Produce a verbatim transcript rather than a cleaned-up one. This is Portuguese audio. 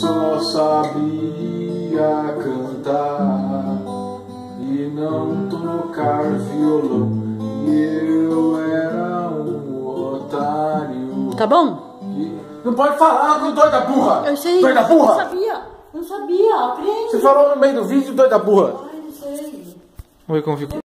só sabia cantar e não tocar violão. E eu era um otário. Tá bom? E... Não pode falar com doida burra! Eu sei. Doida burra! Eu sabia. Eu sabia. Aprende. Você falou no meio do vídeo, doida burra. Ai, não sei. Vamos ver como ficou.